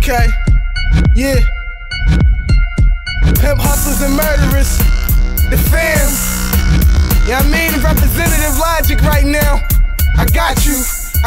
Okay, yeah. Pimp hustlers and murderers, the fam. Yeah, I mean, Representative Logic right now. I got you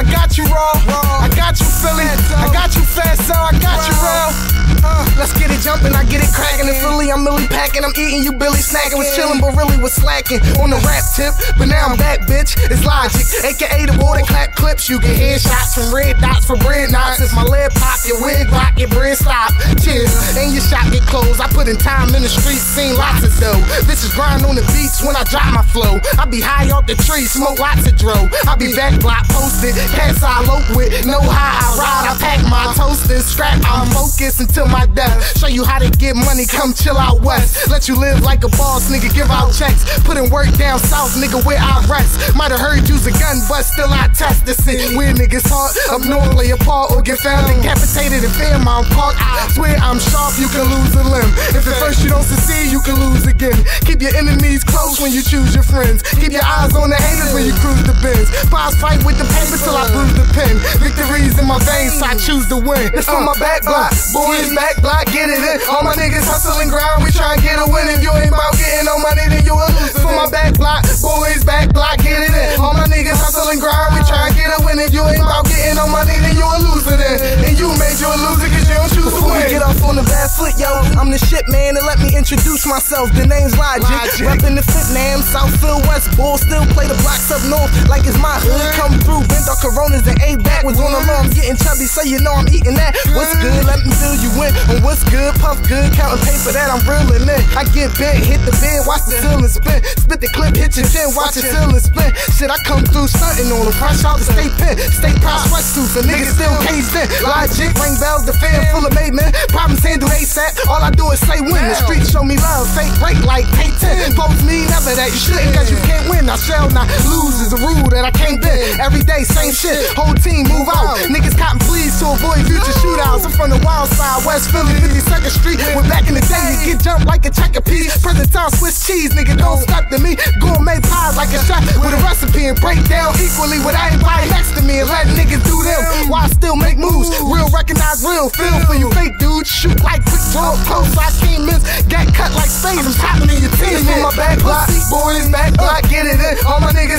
Raw, I got you Philly, I got you Fatso, I got you Raw. Let's get it jumping, I get it cracking. In Philly, I'm Millie packing, I'm eating, you Billy snacking. Was chillin', but really was slacking on the rap tip. But now I'm back, bitch, it's Logic, aka the water clap clips. You get headshots from red dots for bread knots. If my lead pop, your wig rock, your bread stop. Cheers, and your shop get closed. I put in time in the streets, seen lots of dough. Bitches grind on the beats when I drop my flow. I be high off the tree, smoke lots of dro. I be back block posted, cats I lope with, know how I ride. I pack my toasters, strap, I'm focused until my death. Show you how to get money, come chill out west. Let you live like a boss, nigga, give out checks. Put in work down south, nigga, where I rest. Might have heard you's a gun, but still I test the shit. Weird niggas hard, up north play a part or get found decapitated in Fairmount Park. I swear I'm sharp, you can lose a limb. If at first you don't succeed, you can lose again. Keep your enemies close when you choose your friends. Keep your eyes on the haters when you cruise the bins. Boss fight with the paper till I bruise the pen. Victories in my veins, so I choose to win. It's on my back block, boys back block, get it in. All my niggas hustle and grind, we try and get a win. If you ain't about getting no money, then you a loser. For my back block, boys back block, get it in. All my niggas hustle and grind, we try and get a win. If you ain't about getting no money, then you a loser then. And you made you a loser cause you don't choose to win. Get off on the bad foot, yo, I'm the shit, man, and let me introduce myself. The name's Logic. Reppin' the fit, man, Southfield, West Bull. Still play the blocks up north like it's my hood. Come through, bend our Coronas and A-back was on the law. I'm getting chubby, so you know I'm eating that. What's good? Let me fill you in. On what's good? Puff good, counting paper that I'm reeling in. I get bent, hit the bed, watch the ceiling spin. Spit the clip, hit your chin, watch the ceiling spin. Shit, I come through stunting on them. Fresh out the state pen, state proud sweatsuits, and niggas still caged in. Logic, ring bells, the fan full of made men. Problems handled ASAP, all I do is say win. The streets show me love, fake break like K10. Post me, never that you shouldn't, cause you can't win. I shall not lose is a rule that I can't bend. Every day, same shit, whole team move out. Niggas cotton please to avoid future shootouts. I'm from the wild side, West Philly, 52nd Street. When back in the day, you get jumped like a checker piece. Present time, Swiss cheese, nigga, don't step to me. Gourmet pies like a chef with a recipe and break down equally with everybody next to me and let niggas do them while I still make moves. Real recognize real, feel for you fake dudes. Shoot like quick draw, close I can't miss. Get cut like spades, I'm popping in your teeth. For my back block, boys back block, get it in. All my niggas